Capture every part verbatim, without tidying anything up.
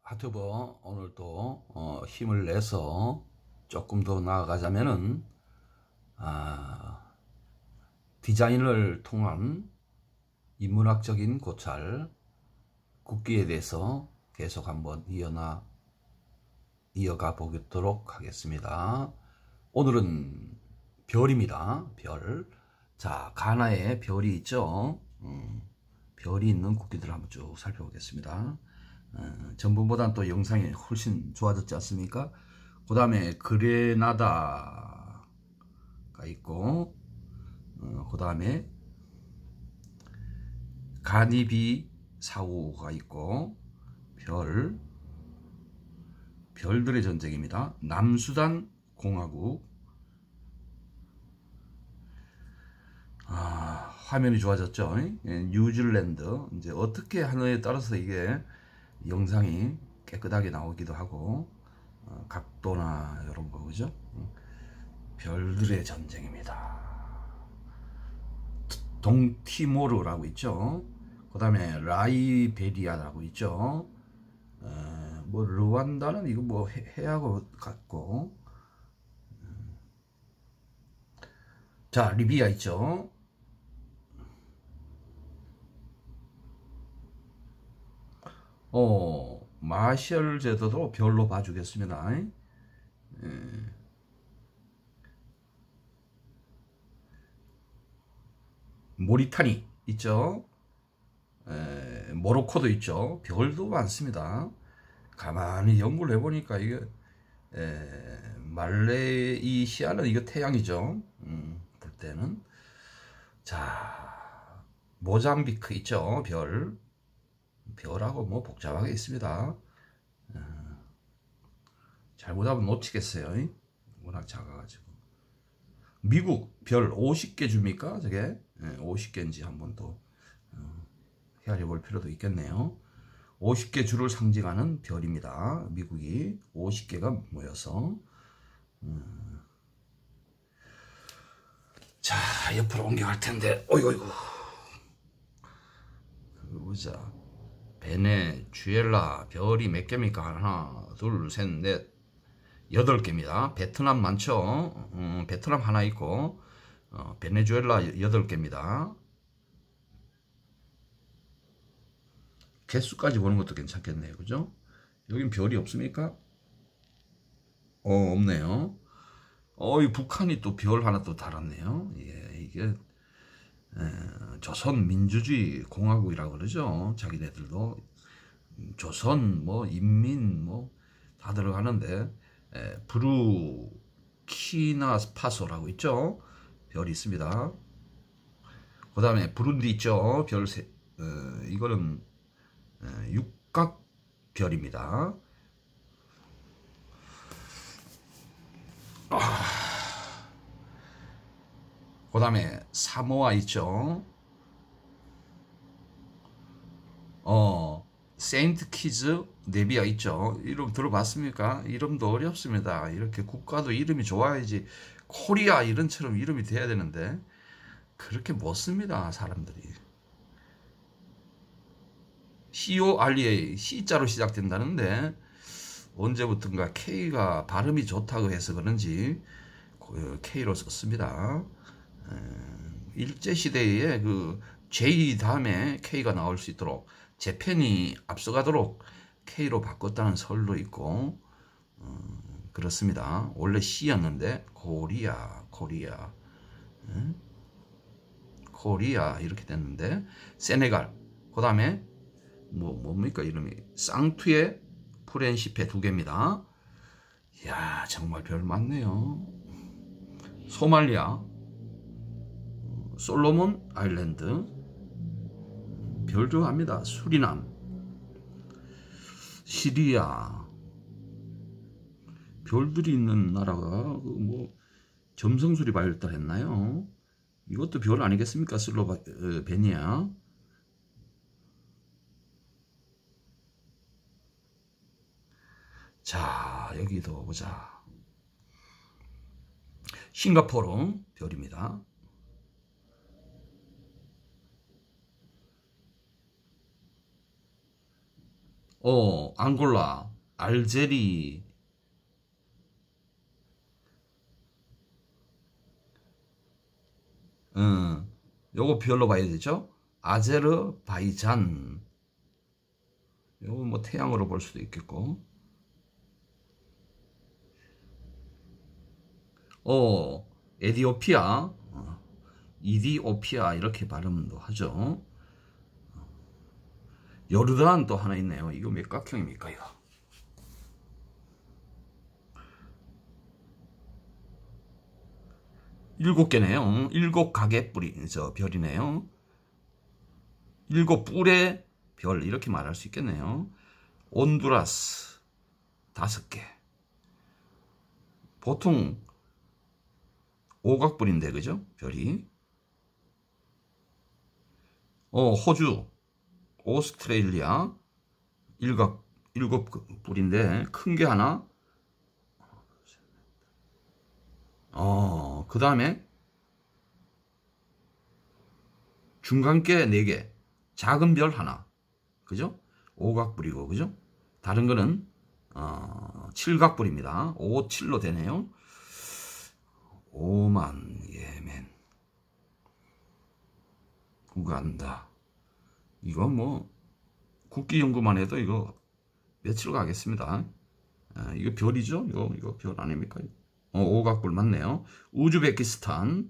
하튜버 오늘도 어, 힘을 내서 조금 더 나아가자면은 아, 디자인을 통한 인문학적인 고찰 굽기에 대해서 계속 한번 이어나 이어가 보도록 하겠습니다. 오늘은 별입니다. 별. 자, 가나에 별이 있죠. 음, 별이 있는 굽기들을 한번 쭉 살펴보겠습니다. 어, 전번보다는 또 영상이 훨씬 좋아졌지 않습니까? 그 다음에 그레나다가 있고, 어, 그 다음에 가니비 사우가 있고, 별, 별들의 전쟁입니다. 남수단 공화국. 아, 화면이 좋아졌죠. 예, 뉴질랜드. 이제 어떻게 하느냐에 따라서 이게 영상이 깨끗하게 나오기도 하고, 어, 각도나 이런 거, 그죠? 별들의 전쟁입니다. 동티모르라고 있죠. 그 다음에 라이베리아라고 있죠. 어, 뭐 르완다는 이거 뭐 해, 해하고 같고, 자, 리비아 있죠. 어, 마셜 제도도 별로 봐주겠습니다. 예. 모리타니 있죠. 에, 모로코도 있죠. 별도 많습니다. 가만히 연구를 해보니까 이게 에, 말레이시아는 이거 태양이죠. 음, 볼 때는. 자, 모잠비크 있죠. 별. 별하고 뭐 복잡하게 있습니다. 어, 잘못하면 놓치겠어요. 워낙 작아가지고. 미국 별 오십 개 줍니까? 저게 오십 개인지 한번 더 헤아려 볼 필요도 있겠네요. 오십 개 주를 상징하는 별입니다. 미국이 오십 개가 모여서. 음. 자, 옆으로 옮겨갈 텐데, 어이구, 어이구. 보자. 베네수엘라 별이 몇 개입니까? 하나, 둘, 셋, 넷, 여덟 개입니다. 베트남 많죠? 음, 베트남 하나 있고, 어, 베네수엘라 여덟 개입니다. 개수까지 보는 것도 괜찮겠네요. 그죠? 여긴 별이 없습니까? 어, 없네요. 어, 이 북한이 또 별 하나 또 달았네요. 예, 이게, 에, 조선 민주주의 공화국이라고 그러죠. 자기네들도. 조선, 뭐, 인민, 뭐, 다 들어가는데, 에, 부르키나파소라고 있죠. 별이 있습니다. 그 다음에 부룬디 있죠. 별 세, 어, 이거는 에, 육각별입니다. 아, 그 다음에 사모아 있죠. 어, 세인트 키즈 네비아 있죠. 이름 들어봤습니까? 이름도 어렵습니다. 이렇게 국가도 이름이 좋아야지. 코리아 이런처럼 이름이 돼야 되는데 그렇게 못 씁니다. 사람들이. 씨오알이에이 C자로 시작된다는데 언제부턴가 K가 발음이 좋다고 해서 그런지 K로 썼습니다. 일제시대에 그 J 다음에 K가 나올 수 있도록 재팬이 앞서가도록 K로 바꿨다는 설도 있고, 어, 그렇습니다. 원래 C였는데 코리아, 코리아, 응? 코리아 이렇게 됐는데 세네갈, 그 다음에 뭐 뭡니까 이름이 쌍투에 프렌시페 두 개입니다. 이야 정말 별 많네요. 소말리아, 솔로몬 아일랜드 별도 합니다. 수리남, 시리아 별들이 있는 나라가 뭐 점성술이 발달했나요? 이것도 별 아니겠습니까? 슬로베니아. 자, 여기도 보자. 싱가포르 별입니다. 어, 앙골라, 알제리, 음, 요거 별로 봐야 되죠? 아제르바이잔, 요거 뭐 태양으로 볼 수도 있겠고, 어, 에디오피아, 어, 이디오피아 이렇게 발음도 하죠. 요르단 또 하나 있네요. 이거 몇 각형입니까, 이거? 일곱 개네요. 일곱 각의 뿌리, 저 별이네요. 일곱 뿔의 별, 이렇게 말할 수 있겠네요. 온두라스, 다섯 개. 보통 오각뿔인데, 그죠? 별이. 어, 호주, 오스트레일리아, 일각, 일곱 뿔인데, 큰 게 하나. 어, 그 다음에 중간께 네 개, 작은 별 하나, 그죠? 오각뿔이고, 그죠? 다른 거는 어, 칠각뿔입니다. 오, 칠로 되네요. 오만, 예멘, 우간다. 이거 뭐 국기 연구만 해도 이거 며칠 가겠습니다. 아, 이거 별이죠? 이거 이거 별 아닙니까? 어, 오각뿔 맞네요. 우즈베키스탄,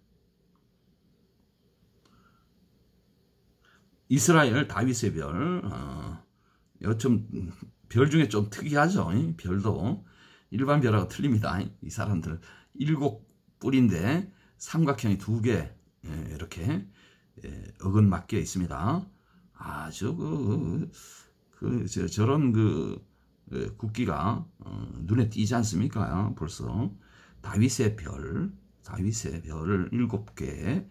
이스라엘 다윗의 별. 어, 요즘 별 중에 좀 특이하죠. 별도 일반 별하고 틀립니다. 이 사람들 일곱 뿔인데 삼각형이 두 개 이렇게 어긋맞게 있습니다. 아주 그, 그 저, 저런 그 국기가 어, 눈에 띄지 않습니까? 벌써 다윗의 별, 다윗의 별을 일곱 개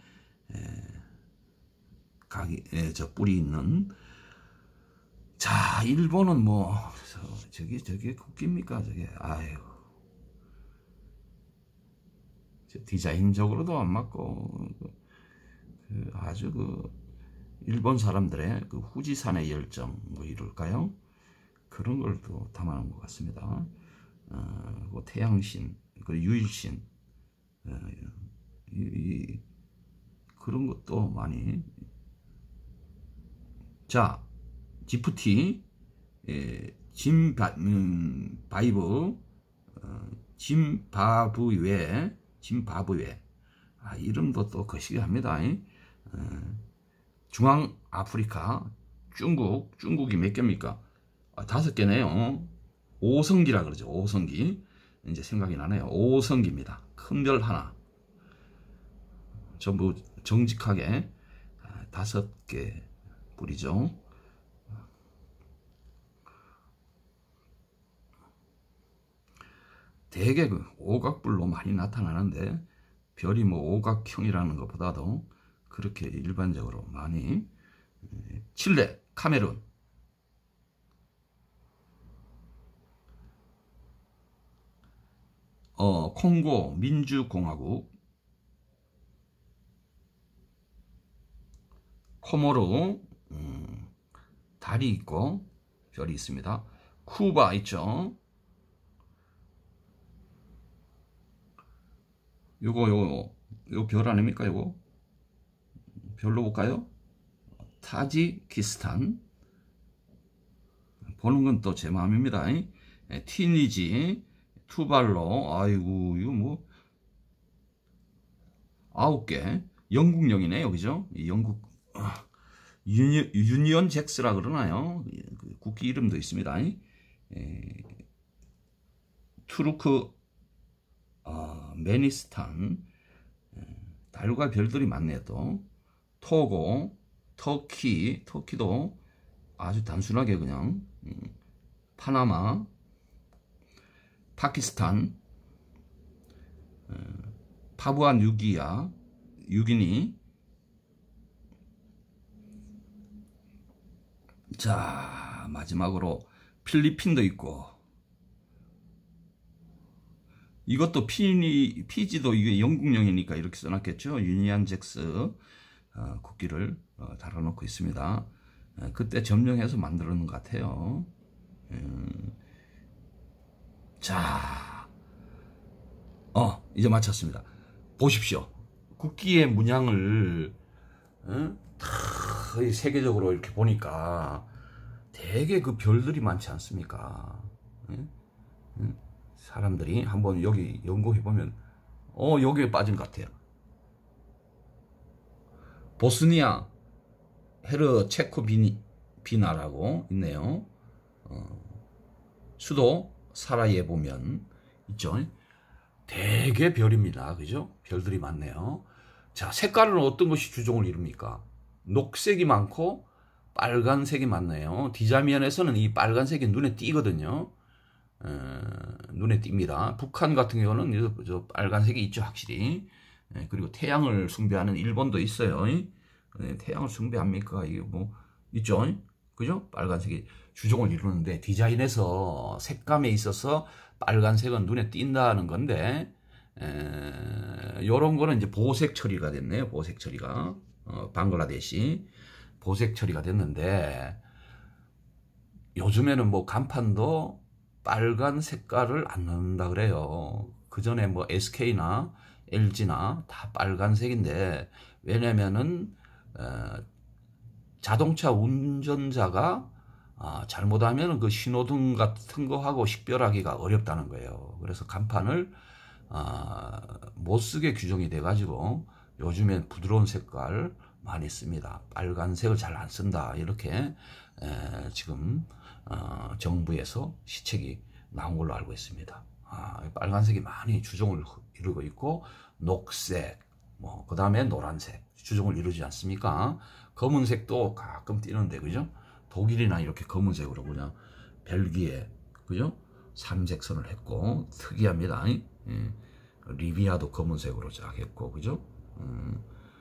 각이 저 뿔이 있는. 자, 일본은 뭐 저, 저기 저게 국기입니까? 저게 아유, 디자인적으로도 안 맞고 그 아주 그 일본 사람들의 그 후지산의 열정 뭐 이럴까요? 그런 걸 또 담아놓은 것 같습니다. 어, 그 태양신, 그 유일신, 어, 이, 이, 그런 것도 많이. 자, 지프티, 예, 짐바, 음, 바이브, 어, 짐바브웨, 짐바브웨. 아, 이름도 또 거시기합니다. 어, 중앙 아프리카, 중국, 중국이 몇 개입니까? 아, 다섯 개네요. 오성기라 그러죠. 오성기. 이제 생각이 나네요. 오성기입니다. 큰 별 하나. 전부 정직하게 다섯 개 뿔이죠. 대개 그 오각뿔로 많이 나타나는데 별이 뭐 오각형이라는 것보다도 그렇게 일반적으로 많이. 칠레, 카메룬, 어, 콩고 민주공화국, 코모로, 음, 달이 있고 별이 있습니다. 쿠바 있죠. 요거 요거 요 별 아닙니까? 요거 별로 볼까요? 타지키스탄. 보는 건 또 제 마음입니다. 티니지, 투발로. 아이고, 이거 뭐 아홉 개. 영국령이네요, 그죠? 영국 유니, 유니언 잭스라 그러나요? 그 국기 이름도 있습니다. 에, 투르크, 어, 메니스탄. 달과 별들이 많네요. 또 토고, 터키, 터키도 아주 단순하게 그냥. 음, 파나마, 파키스탄, 어, 파푸아 뉴기아, 유기니. 자, 마지막으로 필리핀도 있고. 이것도 피니, 피지도 이게 영국령이니까 이렇게 써놨겠죠. 유니언 잭스 어, 국기를 어, 달아놓고 있습니다. 어, 그때 점령해서 만들었는 것 같아요. 자, 어, 이제 마쳤습니다. 보십시오. 국기의 문양을 어? 다 세계적으로 이렇게 보니까 되게 그 별들이 많지 않습니까? 응? 응? 사람들이 한번 여기 연구해 보면 어 여기에 빠진 것 같아요. 보스니아 헤르체코비나라고 있네요. 어, 수도 사라예보면 있죠. 되게 별입니다. 그죠? 별들이 많네요. 자, 색깔은 어떤 것이 주종을 이룹니까? 녹색이 많고 빨간색이 많네요. 디자면에서는 이 빨간색이 눈에 띄거든요. 에, 눈에 띕니다. 북한 같은 경우는 저 빨간색이 있죠, 확실히. 에, 그리고 태양을 숭배하는 일본도 있어요. 에, 태양을 숭배합니까? 이게 뭐 있죠, 그죠? 빨간색이 주종을 이루는데 디자인에서 색감에 있어서 빨간색은 눈에 띈다는 건데, 에, 요런 거는 이제 보색 처리가 됐네요. 보색 처리가 어, 방글라데시 보색 처리가 됐는데, 요즘에는 뭐 간판도 빨간 색깔을 안 넣는다 그래요. 그 전에 뭐 에스케이나 엘지나 다 빨간색인데, 왜냐면은 어, 자동차 운전자가 아, 잘못하면 그 신호등 같은 거 하고 식별하기가 어렵다는 거예요. 그래서 간판을 아, 못 쓰게 규정이 돼가지고 요즘엔 부드러운 색깔 많이 씁니다. 빨간색을 잘 안 쓴다. 이렇게 에, 지금 어, 정부에서 시책이 나온 걸로 알고 있습니다. 아, 빨간색이 많이 주종을 이루고 있고, 녹색, 뭐, 그 다음에 노란색 주종을 이루지 않습니까? 검은색도 가끔 띄는데, 그죠? 독일이나 이렇게 검은색으로 그냥 벨기에, 그죠? 삼색선을 했고, 특이합니다. 예. 리비아도 검은색으로 쫙 했고, 그죠? 음.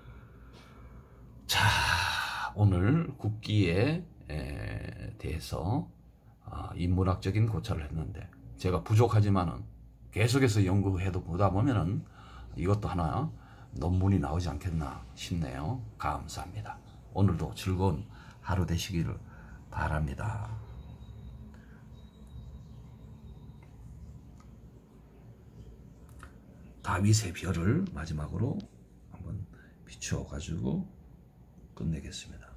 자, 오늘 국기에 대해서 인문학적인 고찰을 했는데, 제가 부족하지만은 계속해서 연구해도 보다 보면은 이것도 하나 논문이 나오지 않겠나 싶네요. 감사합니다. 오늘도 즐거운 하루 되시기를 바랍니다. 다윗의 별을 마지막으로 한번 비추어 가지고 끝내겠습니다.